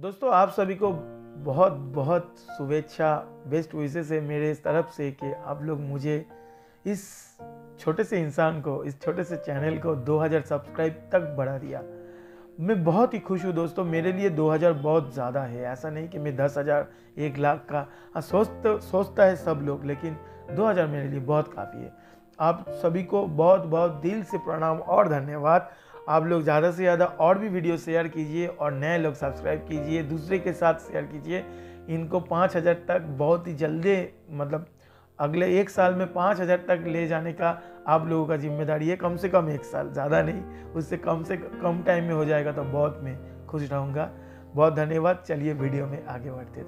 दोस्तों आप सभी को बहुत बहुत शुभेच्छा, बेस्ट विशेस है मेरे तरफ से कि आप लोग मुझे इस छोटे से इंसान को, इस छोटे से चैनल को 2000 सब्सक्राइब तक बढ़ा दिया। मैं बहुत ही खुश हूँ दोस्तों। मेरे लिए 2000 बहुत ज़्यादा है, ऐसा नहीं कि मैं 10,000 1 लाख का सोचता है सब लोग, लेकिन 2000 मेरे लिए बहुत काफ़ी है। आप सभी को बहुत बहुत दिल से प्रणाम और धन्यवाद। आप लोग ज़्यादा से ज़्यादा और भी वीडियो शेयर कीजिए और नए लोग सब्सक्राइब कीजिए, दूसरे के साथ शेयर कीजिए। इनको 5000 तक बहुत ही जल्दी, मतलब अगले 1 साल में 5000 तक ले जाने का आप लोगों का जिम्मेदारी है। कम से कम 1 साल, ज़्यादा नहीं, उससे कम टाइम में हो जाएगा तो बहुत मैं खुश रहूँगा। बहुत धन्यवाद। चलिए वीडियो में आगे बढ़ते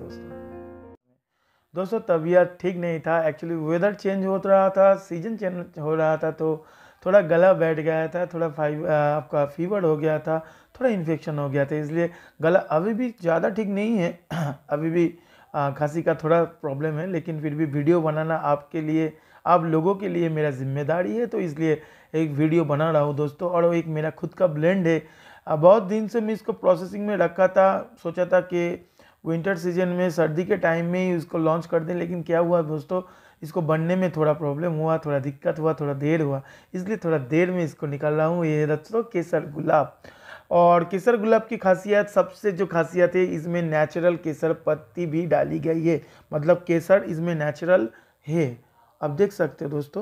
दोस्तों तबीयत ठीक नहीं था। एक्चुअली वेदर चेंज हो रहा था, सीजन चेंज हो रहा था, तो थोड़ा गला बैठ गया था, थोड़ा आपका फीवर हो गया था, थोड़ा इन्फेक्शन हो गया था, इसलिए गला अभी भी ज़्यादा ठीक नहीं है। अभी भी खांसी का थोड़ा प्रॉब्लम है, लेकिन फिर भी वीडियो बनाना आपके लिए, आप लोगों के लिए मेरा जिम्मेदारी है, तो इसलिए एक वीडियो बना रहा हूँ दोस्तों। और एक मेरा खुद का ब्लेंड है, बहुत दिन से मैं इसको प्रोसेसिंग में रखा था। सोचा था कि विंटर सीजन में, सर्दी के टाइम में ही इसको लॉन्च कर दें, लेकिन क्या हुआ दोस्तों, इसको बनने में थोड़ा प्रॉब्लम हुआ, थोड़ा दिक्कत हुआ, थोड़ा देर हुआ, इसलिए थोड़ा देर में इसको निकाल रहा हूँ। ये दोस्तों केसर गुलाब। और केसर गुलाब की खासियत, सबसे जो खासियत है, इसमें नेचुरल केसर पत्ती भी डाली गई है, मतलब केसर इसमें नेचुरल है। अब देख सकते हो दोस्तों,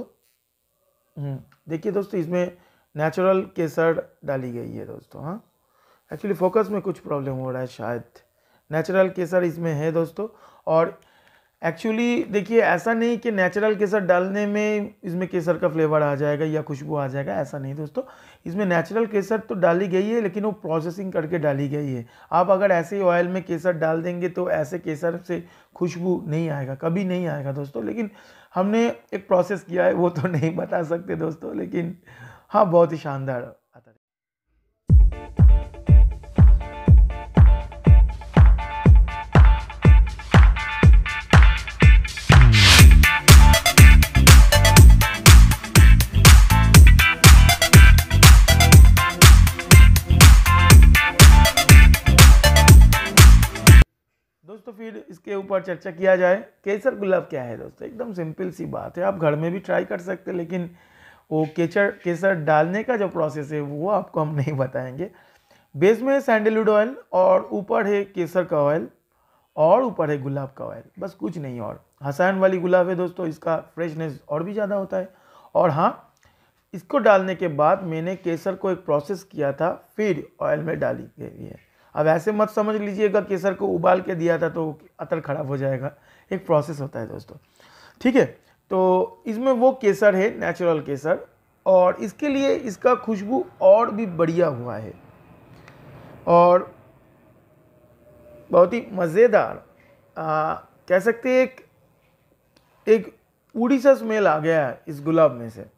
देखिए दोस्तों, इसमें नेचुरल केसर डाली गई है दोस्तों। हाँ, एक्चुअली फोकस में कुछ प्रॉब्लम हो रहा है शायद। नेचुरल केसर इसमें है दोस्तों। और एक्चुअली देखिए, ऐसा नहीं कि नेचुरल केसर डालने में इसमें केसर का फ्लेवर आ जाएगा या खुशबू आ जाएगा, ऐसा नहीं दोस्तों। इसमें नेचुरल केसर तो डाली गई है, लेकिन वो प्रोसेसिंग करके डाली गई है। आप अगर ऐसे ही ऑयल में केसर डाल देंगे तो ऐसे केसर से खुशबू नहीं आएगा, कभी नहीं आएगा दोस्तों। लेकिन हमने एक प्रोसेस किया है, वो तो नहीं बता सकते दोस्तों, लेकिन हाँ, बहुत ही शानदार आता है। दोस्तों फिर इसके ऊपर चर्चा किया जाए, केसर गुलाब क्या है दोस्तों। एकदम सिंपल सी बात है, आप घर में भी ट्राई कर सकते हैं, लेकिन वो केसर डालने का जो प्रोसेस है वो आपको हम नहीं बताएंगे। बेस में है सैंडलवुड ऑयल, और ऊपर है केसर का ऑयल, और ऊपर है गुलाब का ऑयल, बस कुछ नहीं। और हसान वाली गुलाब है दोस्तों, इसका फ्रेशनेस और भी ज़्यादा होता है। और हाँ, इसको डालने के बाद मैंने केसर को एक प्रोसेस किया था, फिर ऑयल में डाली गई है। अब ऐसे मत समझ लीजिएगा केसर को उबाल के दिया था तो अतर खराब हो जाएगा, एक प्रोसेस होता है दोस्तों, ठीक है। तो इसमें वो केसर है, नेचुरल केसर, और इसके लिए इसका खुशबू और भी बढ़िया हुआ है, और बहुत ही मज़ेदार कह सकते हैं। एक उड़ी सा स्मेल आ गया है इस गुलाब में से।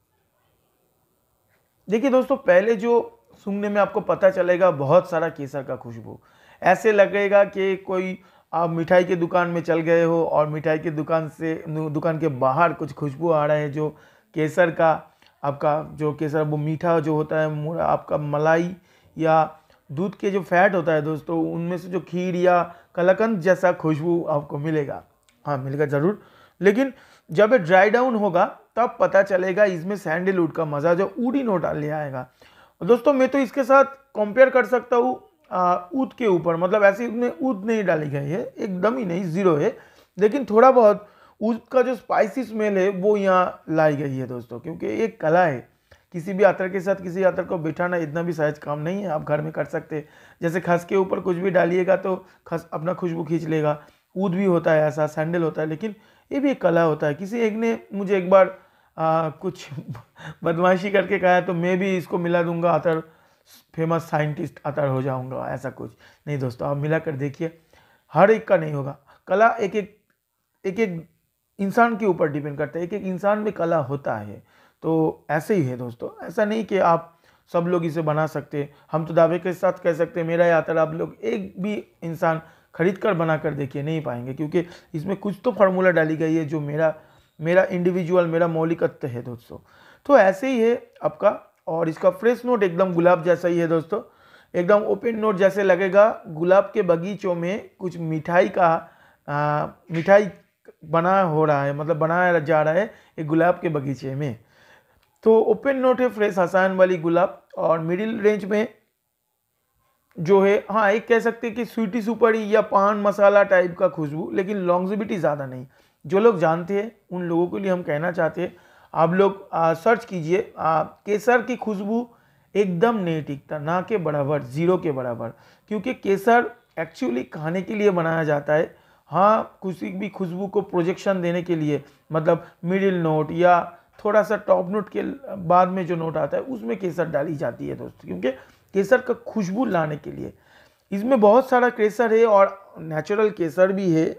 देखिए दोस्तों, पहले जो सूंघने में आपको पता चलेगा बहुत सारा केसर का खुशबू, ऐसे लगेगा कि कोई आप मिठाई के दुकान में चल गए हो और मिठाई के दुकान के बाहर कुछ खुशबू आ रहा है जो केसर का, आपका जो केसर वो मीठा जो होता है, आपका मलाई या दूध के जो फैट होता है दोस्तों, उनमें से जो खीर या कलाकंद जैसा खुशबू आपको मिलेगा। हाँ, मिलेगा ज़रूर, लेकिन जब ये ड्राई डाउन होगा तब पता चलेगा इसमें सैंडलवुड का मज़ा, जो ऊडी नोट ले आएगा दोस्तों। मैं तो इसके साथ कंपेयर कर सकता हूँ ऊद के ऊपर, मतलब ऐसे इसमें ऊद नहीं डाली गई है, एकदम ही नहीं, ज़ीरो है, लेकिन थोड़ा बहुत ऊद का जो स्पाइसी स्मेल है वो यहाँ लाई गई है दोस्तों, क्योंकि एक कला है। किसी भी अतर के साथ किसी अतर को बिठाना इतना भी सहज काम नहीं है, आप घर में कर सकते हैं। जैसे खस के ऊपर कुछ भी डालिएगा तो खस अपना खुशबू खींच लेगा, ऊद भी होता है ऐसा, सैंडल होता है, लेकिन ये भी एक कला होता है। किसी एक ने मुझे एक बार कुछ बदमाशी करके कहा, तो मैं भी इसको मिला दूंगा अतर, फेमस साइंटिस्ट अतर हो जाऊंगा, ऐसा कुछ नहीं दोस्तों। आप मिला कर देखिए, हर एक का नहीं होगा कला, एक एक इंसान के ऊपर डिपेंड करता है, एक एक इंसान में कला होता है। तो ऐसे ही है दोस्तों, ऐसा नहीं कि आप सब लोग इसे बना सकते। हम तो दावे के साथ कह सकते हैं, मेरा ये अतर आप लोग एक भी इंसान खरीद कर बना कर देखिए, नहीं पाएंगे, क्योंकि इसमें कुछ तो फार्मूला डाली गई है जो मेरा इंडिविजुअल, मेरा मौलिकत्व है दोस्तों। तो ऐसे ही है आपका, और इसका फ्रेश नोट एकदम गुलाब जैसा ही है दोस्तों। एकदम ओपन नोट जैसे लगेगा गुलाब के बगीचों में कुछ मिठाई बना हो रहा है, मतलब बनाया जा रहा है एक गुलाब के बगीचे में। तो ओपन नोट है, फ्रेश हसान वाली गुलाब। और मिडिल रेंज में जो है, हाँ एक कह सकते हैं कि स्वीटी सुपारी या पान मसाला टाइप का खुशबू, लेकिन लॉन्गजिविटी ज़्यादा नहीं। जो लोग जानते हैं उन लोगों के लिए हम कहना चाहते हैं, आप लोग सर्च कीजिए, केसर की खुशबू एकदम नहीं टिकता, ना के बराबर, ज़ीरो के बराबर। क्योंकि केसर एक्चुअली खाने के लिए बनाया जाता है। हाँ, किसी भी खुशबू को प्रोजेक्शन देने के लिए, मतलब मिडिल नोट या थोड़ा सा टॉप नोट के बाद में जो नोट आता है उसमें केसर डाली जाती है दोस्तों, क्योंकि केसर का खुशबू लाने के लिए। इसमें बहुत सारा केसर है और नेचुरल केसर भी है।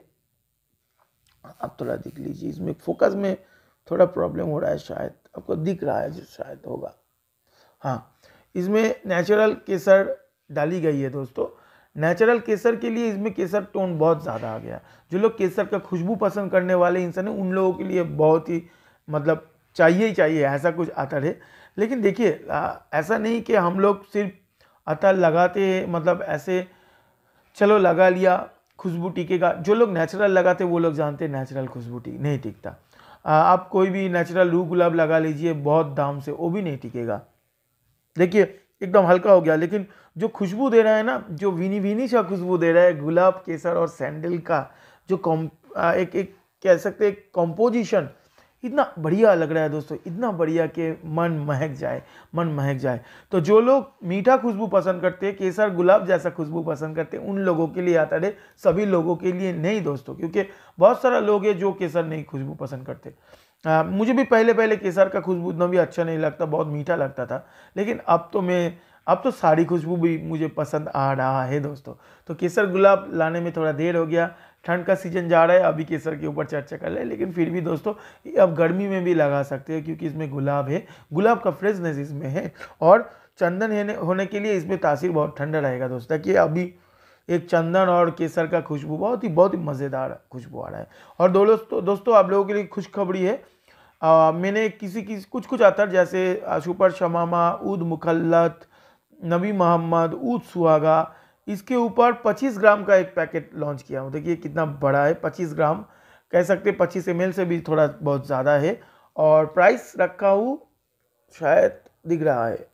आप थोड़ा देख लीजिए, इसमें फोकस में थोड़ा प्रॉब्लम हो रहा है, शायद आपको दिख रहा है जो शायद होगा। हाँ, इसमें नेचुरल केसर डाली गई है दोस्तों। नेचुरल केसर के लिए इसमें केसर टोन बहुत ज़्यादा आ गया। जो लोग केसर का खुशबू पसंद करने वाले इंसान हैं उन लोगों के लिए बहुत ही मतलब चाहिए ही चाहिए ऐसा कुछ अतर है। लेकिन देखिए, ऐसा नहीं कि हम लोग सिर्फ अतर लगाते हैं, मतलब ऐसे चलो लगा लिया खुशबू टिकेगा। जो लोग नेचुरल लगाते वो लोग जानते हैं नेचुरल खुशबू नहीं टिकता। आप कोई भी नेचुरल रूह गुलाब लगा लीजिए बहुत दाम से, वो भी नहीं टिकेगा। देखिए एकदम हल्का हो गया, लेकिन जो खुशबू दे रहा है ना, जो विनी विनी सा खुशबू दे रहा है गुलाब, केसर और सैंडल का जो एक कह सकते हैं कॉम्पोजिशन, इतना बढ़िया लग रहा है दोस्तों, इतना बढ़िया कि मन महक जाए। तो जो लोग मीठा खुशबू पसंद करते हैं, केसर गुलाब जैसा खुशबू पसंद करते हैं, उन लोगों के लिए आता है। सभी लोगों के लिए नहीं दोस्तों, क्योंकि बहुत सारा लोग हैं जो केसर नहीं खुशबू पसंद करते। मुझे भी पहले केसर का खुशबू इतना भी अच्छा नहीं लगता, बहुत मीठा लगता था। लेकिन अब तो सारी खुशबू भी मुझे पसंद आ रहा है दोस्तों। तो केसर गुलाब लाने में थोड़ा देर हो गया, ठंड का सीजन जा रहा है, अभी केसर के ऊपर चर्चा कर ले। लेकिन फिर भी दोस्तों, अब गर्मी में भी लगा सकते हैं, क्योंकि इसमें गुलाब है, गुलाब का फ्रेशनेस इसमें है। और चंदन होने के लिए इसमें तासीर बहुत ठंडा रहेगा दोस्तों, कि अभी एक चंदन और केसर का खुशबू बहुत ही मज़ेदार खुशबू आ रहा है। और दोस्तों आप लोगों के लिए खुशखबरी है, मैंने कुछ अतर जैसे सुपर शमामा, ऊद मुखल्लत, नबी मोहम्मद, ऊद सुहागा, इसके ऊपर 25 ग्राम का एक पैकेट लॉन्च किया हूँ। देखिए कितना बड़ा है, 25 ग्राम कह सकते हैं, 25 ml से भी थोड़ा बहुत ज़्यादा है। और प्राइस रखा हूँ, शायद दिख रहा है,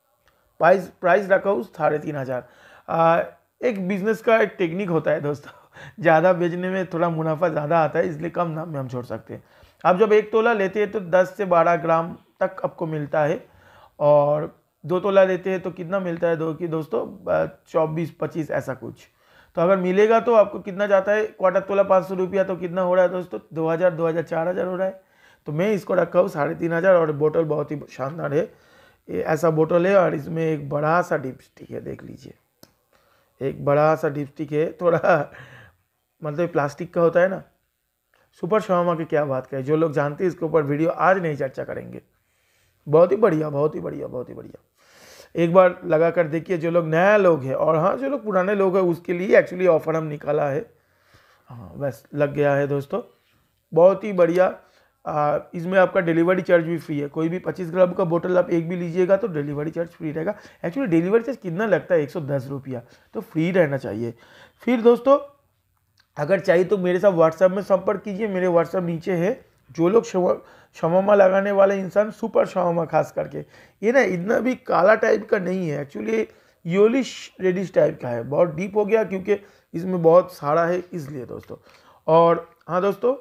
प्राइस रखा हूँ 3,500। एक बिजनेस का एक टेक्निक होता है दोस्तों, ज़्यादा बेचने में थोड़ा मुनाफा ज़्यादा आता है, इसलिए कम दाम में हम छोड़ सकते हैं। आप जब 1 तोला लेते हैं तो 10 से 12 ग्राम तक आपको मिलता है, और 2 तोला लेते हैं तो कितना मिलता है दोस्तों, 24-25 ऐसा कुछ। तो अगर मिलेगा तो आपको कितना जाता है, क्वार्टर तोला 500 रुपया, तो कितना हो रहा है दोस्तों, 2,000 4,000 हो रहा है। तो मैं इसको रखा हूँ 3,500। और बोतल बहुत ही शानदार है, ऐसा बोतल है, और इसमें एक बड़ा सा डिपस्टिक है, देख लीजिए एक बड़ा सा डिपस्टिक है, थोड़ा मतलब प्लास्टिक का होता है ना। सुपर शॉर्मा की क्या बात करें, जो लोग जानते हैं इसके ऊपर वीडियो आज नहीं चर्चा करेंगे। बहुत ही बढ़िया। एक बार लगा कर देखिए, जो लोग नया लोग हैं, और हाँ जो लोग पुराने लोग हैं उसके लिए एक्चुअली ऑफर हम निकाला है। हाँ बस लग गया है दोस्तों, बहुत ही बढ़िया। इसमें आपका डिलीवरी चार्ज भी फ्री है। कोई भी 25 ग्राम का बोतल आप एक भी लीजिएगा तो डिलीवरी चार्ज फ्री रहेगा। एक्चुअली डिलीवरी चार्ज कितना लगता है, 110 रुपया, तो फ्री रहना चाहिए। फिर दोस्तों अगर चाहिए तो मेरे साथ व्हाट्सएप में संपर्क कीजिए, मेरे व्हाट्सएप नीचे है। जो लोग शमामा लगाने वाले इंसान, सुपर शमामा खास करके, ये ना इतना भी काला टाइप का नहीं है, एक्चुअली योलिश रेडिश टाइप का है, बहुत डीप हो गया क्योंकि इसमें बहुत सारा है इसलिए दोस्तों। और हाँ दोस्तों,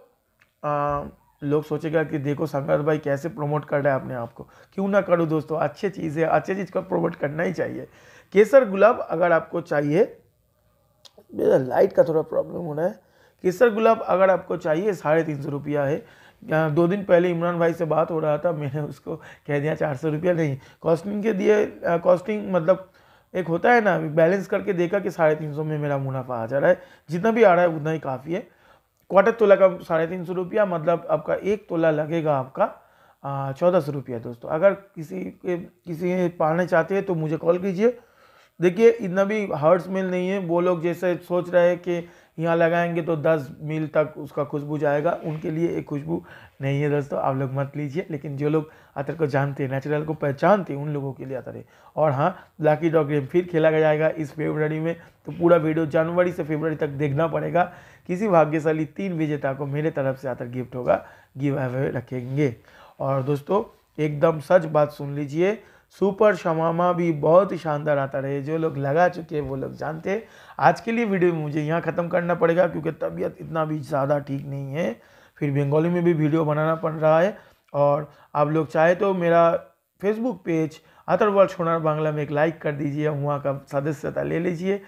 लोग सोचेगा कि देखो संगत भाई कैसे प्रमोट कर रहा है अपने आप को। क्यों ना करूँ दोस्तों, अच्छी चीज़ है, अच्छी चीज़ का प्रमोट करना ही चाहिए। केसर गुलाब अगर आपको चाहिए, मेरा लाइट का थोड़ा प्रॉब्लम हो रहा है। केसर गुलाब अगर आपको चाहिए 350 रुपया है। 2 दिन पहले इमरान भाई से बात हो रहा था, मैंने उसको कह दिया 400 रुपया नहीं, कॉस्टिंग के दिए, कॉस्टिंग मतलब एक होता है ना, बैलेंस करके देखा कि 350 में मेरा मुनाफा आ जा रहा है, जितना भी आ रहा है उतना ही काफ़ी है। क्वार्टर तोला का 350 रुपया, मतलब आपका 1 तोला लगेगा आपका 1400 रुपया दोस्तों। अगर किसी पालने चाहते हैं तो मुझे कॉल कीजिए। देखिए इतना भी हर्ट्स मील नहीं है, वो लोग जैसे सोच रहे हैं कि यहाँ लगाएंगे तो 10 मील तक उसका खुशबू जाएगा, उनके लिए एक खुशबू नहीं है दोस्तों, आप लोग मत लीजिए। लेकिन जो लोग अतर को जानते हैं, नेचुरल को पहचानते हैं, उन लोगों के लिए अतर है। और हाँ, लकी ड्रॉ गेम फिर खेला जाएगा इस फरवरी में, तो पूरा वीडियो जनवरी से फरवरी तक देखना पड़ेगा। किसी भाग्यशाली 3 विजेता को मेरे तरफ से अतर गिफ्ट होगा, गिव अवे रखेंगे। और दोस्तों एकदम सच बात सुन लीजिए, सुपर शमामा भी बहुत ही शानदार आता रहे। जो लोग लगा चुके हैं वो लोग जानते हैं। आज के लिए वीडियो मुझे यहाँ ख़त्म करना पड़ेगा क्योंकि तबीयत इतना भी ज़्यादा ठीक नहीं है, फिर बंगाली में भी वीडियो बनाना पड़ रहा है। और आप लोग चाहे तो मेरा Facebook page Attar world Sonar Bangla में एक लाइक कर दीजिए, वहाँ का सदस्यता ले लीजिए।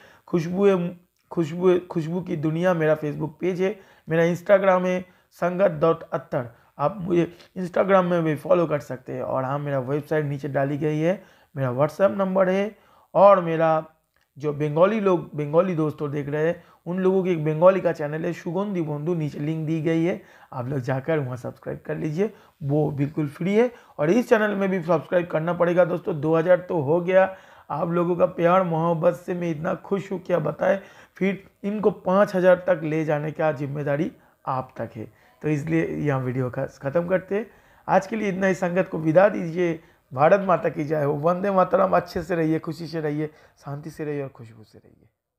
खुशबू की दुनिया मेरा फेसबुक पेज है। मेरा इंस्टाग्राम है संगत.अत्तर, आप मुझे इंस्टाग्राम में भी फॉलो कर सकते हैं। और हाँ, मेरा वेबसाइट नीचे डाली गई है, मेरा व्हाट्सएप नंबर है। और मेरा जो बंगाली दोस्तों देख रहे हैं उन लोगों की एक बंगाली का चैनल है सुगंधी बंधु, नीचे लिंक दी गई है, आप लोग जाकर वहाँ सब्सक्राइब कर लीजिए, वो बिल्कुल फ्री है। और इस चैनल में भी सब्सक्राइब करना पड़ेगा दोस्तों। 2000 तो हो गया, आप लोगों का प्यार मोहब्बत से मैं इतना खुश हूँ क्या बताए। फिर इनको 5000 तक ले जाने का जिम्मेदारी आप तक है। तो इसलिए यहाँ वीडियो का ख़त्म करते हैं। आज के लिए इतना ही, संगत को विदा दीजिए। भारत माता की जय हो, वंदे मातरम। अच्छे से रहिए, खुशी से रहिए, शांति से रहिए और खुशबू से रहिए।